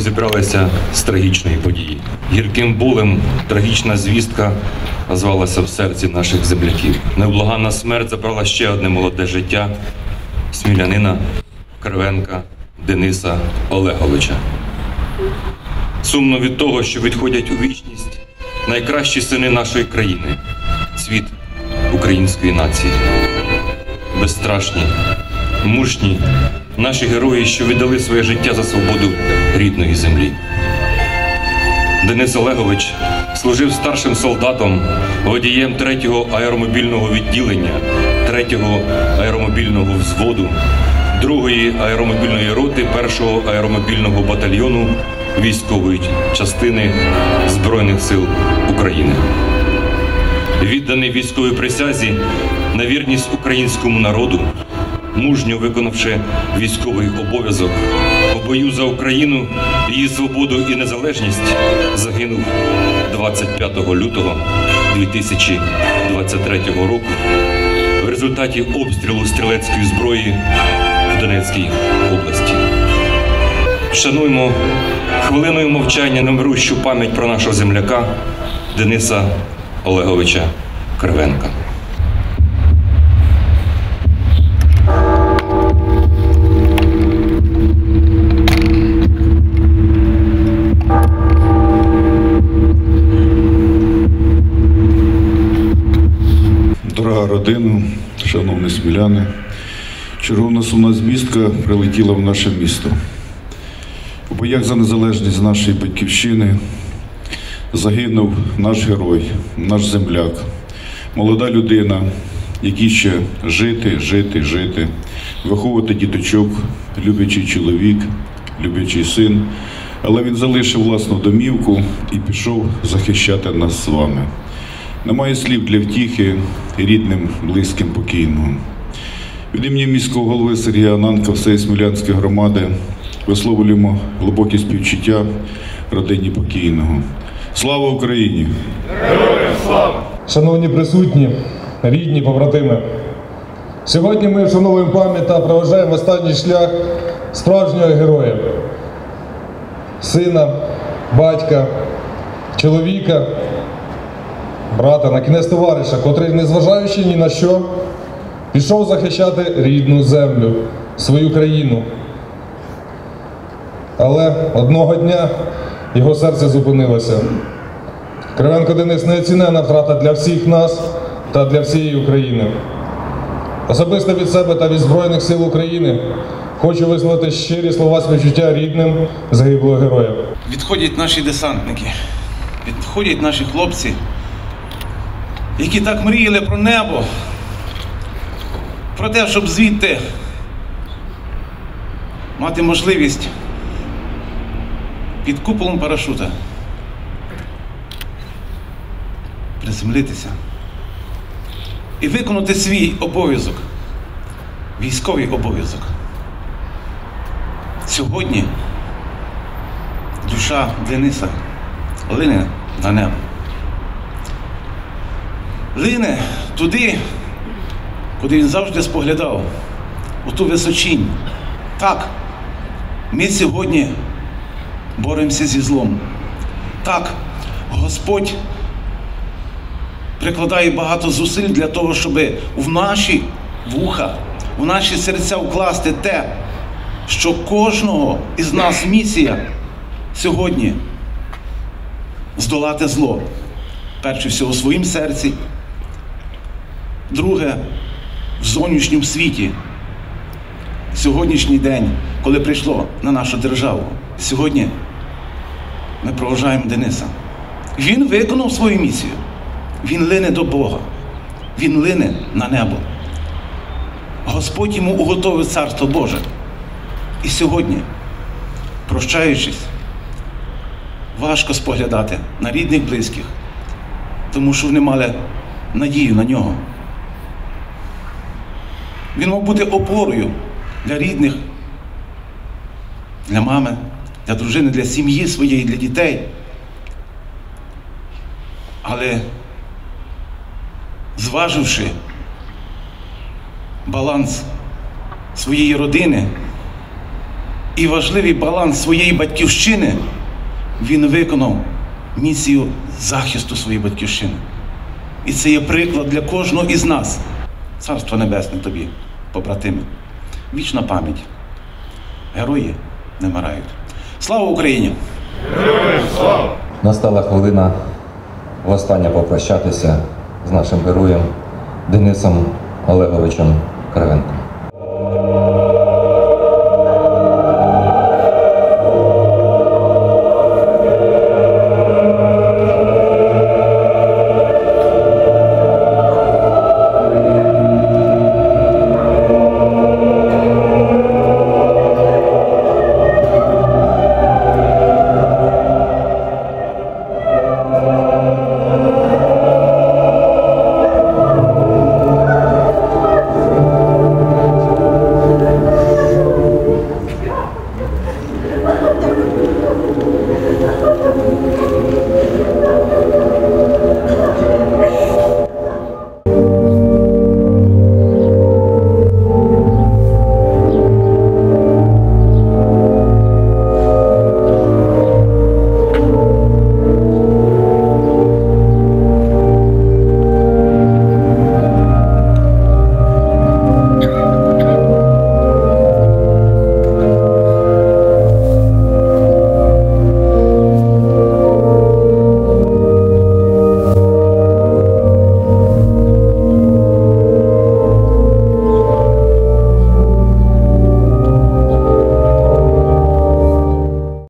зібралися з трагічної події. Гірким болем трагічна звістка озвалася в серці наших земляків. Невблаганна смерть забрала ще одне молоде життя смілянина Кривенка Дениса Олеговича. Сумно від того, що відходять у вічність найкращі сини нашої країни, цвіт української нації. Безстрашні, мужні наші герої, що віддали своє життя за свободу рідної землі. Денис Олегович служив старшим солдатом, водієм 3-го аеромобільного відділення, 3-го аеромобільного взводу, 2-ї аеромобільної роти 1-го аеромобільного батальйону військової частини Збройних сил України. Відданий військовій присязі на вірність українському народу, мужньо виконавши військовий обов'язок у бою за Україну, її свободу і незалежність, загинув 25 лютого 2023 року в результаті обстрілу стрілецької зброї в Донецькій області. Вшануймо хвилиною мовчання немирущу пам'ять про нашого земляка Дениса Олеговича Кривенка. Дорога родина, шановні сміляни, черговна сумна звістка прилетіла в наше місто. У боях за незалежність нашої батьківщини загинув наш герой, наш земляк, молода людина, який ще жити, виховувати діточок, люблячий чоловік, люблячий син, але він залишив власну домівку і пішов захищати нас з вами. Немає слів для втіхи рідним, близьким покійного. Від імені міського голови Сергія Ананка, всієї Смілянської громади висловлюємо глибокі співчуття родині покійного. Слава Україні! Героям слава! Шановні присутні, рідні, побратими, сьогодні ми вшановуємо пам'ять та проважаємо останній шлях справжнього героя, сина, батька, чоловіка, брата, на кінець товариша, котрий, незважаючи ні на що, пішов захищати рідну землю, свою країну. Але одного дня його серце зупинилося. Кривенко Денис – неоціненна втрата для всіх нас та для всієї України. Особисто від себе та від Збройних сил України хочу висловити щирі слова співчуття рідним загиблого героя. Відходять наші десантники, відходять наші хлопці, які так мріяли про небо, про те, щоб звідти мати можливість під куполом парашута приземлитися і виконати свій обов'язок, військовий обов'язок. Сьогодні душа Дениса лине на небо. Лине туди, куди він завжди споглядав, у ту височінь. Так, ми сьогодні боремося зі злом. Так, Господь прикладає багато зусиль для того, щоб в наші вуха, в наші серця вкласти те, що кожного із нас місія сьогодні здолати зло. Перше всього в своїм серці, друге в зовнішньому світі. Сьогоднішній день, коли прийшло на нашу державу, сьогодні ми проважаємо Дениса. Він виконав свою місію. Він лине до Бога. Він лине на небо. Господь йому уготовив Царство Боже. І сьогодні, прощаючись, важко споглядати на рідних, близьких, тому що вони мали надію на нього. Він мав бути опорою для рідних, для мами, для дружини, для сім'ї своєї, для дітей. Але зваживши баланс своєї родини, і важливий баланс своєї батьківщини, він виконав місію захисту своєї батьківщини. І це є приклад для кожного із нас. Царство Небесне тобі, побратими. Вічна пам'ять. Герої не вмирають. Слава Україні! Настала хвилина востаннє попрощатися з нашим героєм Денисом Олеговичем Кривенком.